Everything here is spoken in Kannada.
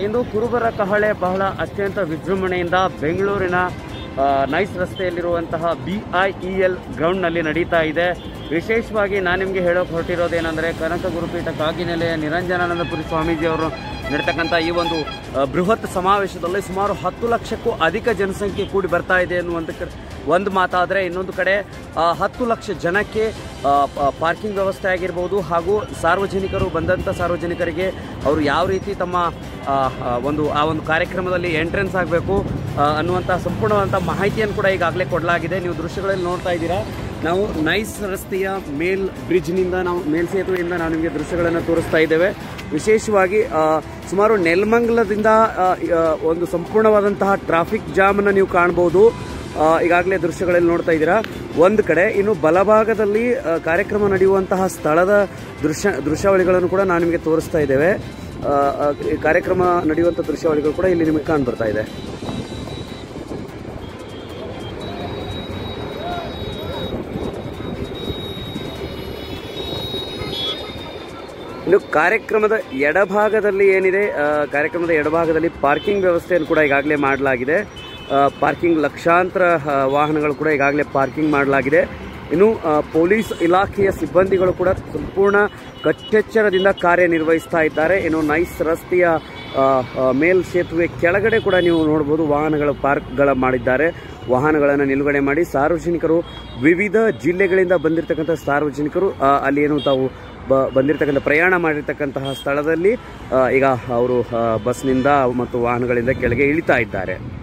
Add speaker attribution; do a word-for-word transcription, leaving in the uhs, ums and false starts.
Speaker 1: ಇಂದು ಕುರುಬರ ಕಹಳೆ ಬಹಳ ಅತ್ಯಂತ ವಿಜೃಂಭಣೆಯಿಂದ ಬೆಂಗಳೂರಿನ ನೈಸ್ ರಸ್ತೆಯಲ್ಲಿರುವಂತಹ ಬಿ ಐ ಇ ಎಲ್ ಗ್ರೌಂಡ್ನಲ್ಲಿ ನಡೀತಾ ಇದೆ. ವಿಶೇಷವಾಗಿ ನಾನು ನಿಮಗೆ ಹೇಳೋಕೆ ಹೊರಟಿರೋದೇನೆಂದರೆ ಕನಕ ಗುರುಪೀಠ ಕಾಗಿನೆಲೆಯ ನಿರಂಜನಾನಂದಪುರಿ ಸ್ವಾಮೀಜಿಯವರು ನಡೀತಕ್ಕಂಥ ಈ ಒಂದು ಬೃಹತ್ ಸಮಾವೇಶದಲ್ಲಿ ಸುಮಾರು ಹತ್ತು ಲಕ್ಷಕ್ಕೂ ಅಧಿಕ ಜನಸಂಖ್ಯೆ ಕೂಡಿ ಬರ್ತಾ ಇದೆ ಅನ್ನುವಂಥ ಒಂದು ಮಾತಾದರೆ, ಇನ್ನೊಂದು ಕಡೆ ಹತ್ತು ಲಕ್ಷ ಜನಕ್ಕೆ ಪಾರ್ಕಿಂಗ್ ವ್ಯವಸ್ಥೆ ಆಗಿರ್ಬೋದು ಹಾಗೂ ಸಾರ್ವಜನಿಕರು ಬಂದಂಥ ಸಾರ್ವಜನಿಕರಿಗೆ ಅವರು ಯಾವ ರೀತಿ ತಮ್ಮ ಒಂದು ಆ ಒಂದು ಕಾರ್ಯಕ್ರಮದಲ್ಲಿ ಎಂಟ್ರೆನ್ಸ್ ಆಗಬೇಕು ಅನ್ನುವಂಥ ಸಂಪೂರ್ಣವಾದಂಥ ಮಾಹಿತಿಯನ್ನು ಕೂಡ ಈಗಾಗಲೇ ಕೊಡಲಾಗಿದೆ. ನೀವು ದೃಶ್ಯಗಳಲ್ಲಿ ನೋಡ್ತಾ ಇದ್ದೀರಾ. ನಾವು ನೈಸ್ ರಸ್ತೆಯ ಮೇಲ್ ಬ್ರಿಡ್ಜ್ನಿಂದ ನಾವು ಮೇಲ್ಸೇತುವೆಯಿಂದ ನಾವು ನಿಮಗೆ ದೃಶ್ಯಗಳನ್ನು ತೋರಿಸ್ತಾ ಇದ್ದೇವೆ. ವಿಶೇಷವಾಗಿ ಸುಮಾರು ನೆಲಮಂಗಲದಿಂದ ಒಂದು ಸಂಪೂರ್ಣವಾದಂತಹ ಟ್ರಾಫಿಕ್ ಜಾಮನ್ನು ನೀವು ಕಾಣ್ಬೋದು. ಈಗಾಗಲೇ ದೃಶ್ಯಗಳಲ್ಲಿ ನೋಡ್ತಾ ಇದ್ದೀರಾ. ಒಂದು ಕಡೆ ಇನ್ನು ಬಲಭಾಗದಲ್ಲಿ ಕಾರ್ಯಕ್ರಮ ನಡೆಯುವಂತಹ ಸ್ಥಳದ ದೃಶ್ಯ ದೃಶ್ಯಾವಳಿಗಳನ್ನು ಕೂಡ ನಾವು ನಿಮಗೆ ತೋರಿಸ್ತಾ ಇದ್ದೇವೆ. ಕಾರ್ಯಕ್ರಮ ನಡೆಯುವಂಥ ದೃಶ್ಯಾವಳಿಗಳು ಕೂಡ ಇಲ್ಲಿ ನಿಮಗೆ ಕಾಣ್ ಬರ್ತಾ ಇದೆ. ಇನ್ನು ಕಾರ್ಯಕ್ರಮದ ಎಡಭಾಗದಲ್ಲಿ ಏನಿದೆ, ಕಾರ್ಯಕ್ರಮದ ಎಡಭಾಗದಲ್ಲಿ ಪಾರ್ಕಿಂಗ್ ವ್ಯವಸ್ಥೆಯನ್ನು ಕೂಡ ಈಗಾಗಲೇ ಮಾಡಲಾಗಿದೆ. ಪಾರ್ಕಿಂಗ್ ಲಕ್ಷಾಂತರ ವಾಹನಗಳು ಕೂಡ ಈಗಾಗಲೇ ಪಾರ್ಕಿಂಗ್ ಮಾಡಲಾಗಿದೆ. ಇನ್ನು ಪೊಲೀಸ್ ಇಲಾಖೆಯ ಸಿಬ್ಬಂದಿಗಳು ಕೂಡ ಸಂಪೂರ್ಣ ಕಟ್ಟೆಚ್ಚರದಿಂದ ಕಾರ್ಯನಿರ್ವಹಿಸ್ತಾ ಇದ್ದಾರೆ. ಇನ್ನು ನೈಸ್ ರಸ್ತೆಯ ಮೇಲ್ ಸೇತುವೆ ಕೆಳಗಡೆ ಕೂಡ ನೀವು ನೋಡ್ಬೋದು ವಾಹನಗಳ ಪಾರ್ಕ್ಗಳ ಮಾಡಿದ್ದಾರೆ. ವಾಹನಗಳನ್ನು ನಿಲುಗಡೆ ಮಾಡಿ ಸಾರ್ವಜನಿಕರು, ವಿವಿಧ ಜಿಲ್ಲೆಗಳಿಂದ ಬಂದಿರತಕ್ಕಂಥ ಸಾರ್ವಜನಿಕರು ಅಲ್ಲಿ ಏನು ತಾವು ಬ ಬಂದಿರತಕ್ಕಂಥ ಪ್ರಯಾಣ ಮಾಡಿರ್ತಕ್ಕಂತಹ ಸ್ಥಳದಲ್ಲಿ ಈಗ ಅವರು ಬಸ್ನಿಂದ ಮತ್ತು ವಾಹನಗಳಿಂದ ಕೆಳಗೆ ಇಳಿತಾ ಇದ್ದಾರೆ.